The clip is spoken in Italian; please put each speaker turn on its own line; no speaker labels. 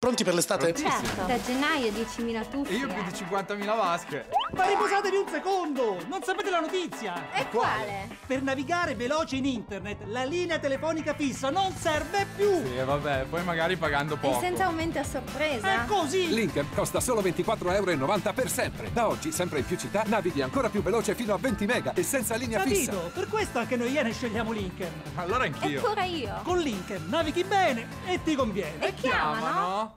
Pronti per l'estate?
Certo. Da gennaio 10.000 tuffi.
E io più di 50.000 vasche.
Ma riposatevi un secondo! Non sapete la notizia!
E quale?
Per navigare veloce in internet, la linea telefonica fissa non serve più!
Sì, vabbè, poi magari pagando
E
poco.
senza aumenti a sorpresa.
È così!
Linkem costa solo 24,90 € per sempre. Da oggi, sempre in più città, navighi ancora più veloce fino a 20 mega e senza linea fissa.
Capito? Per questo anche noi Iene scegliamo Linkem.
Allora anch'io.
E pure io.
Con Linkem navighi bene e ti conviene.
E chiamano?